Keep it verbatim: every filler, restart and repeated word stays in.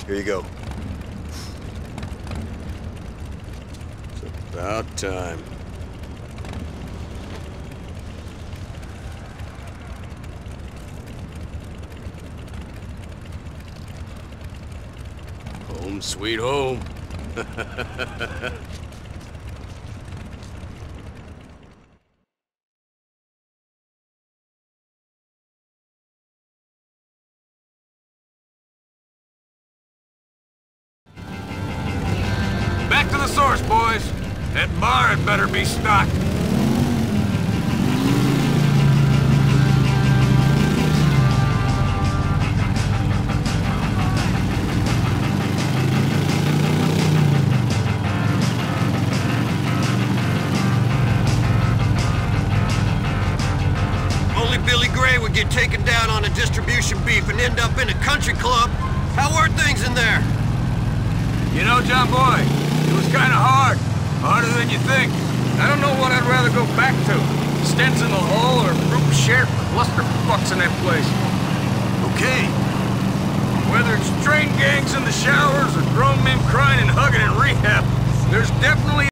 Here you go. It's about time. Home sweet home. Back to the source, boys. That bar had better be stocked. Only Billy Gray would get taken down on a distribution beef and end up in a country club. How are things in there? You know, John Boy, it was kind of hard. Harder than you think. I don't know what I'd rather go back to. Stents in the hole or group share cluster fucks in that place. Okay. Whether it's train gangs in the showers or grown men crying and hugging in rehab, there's definitely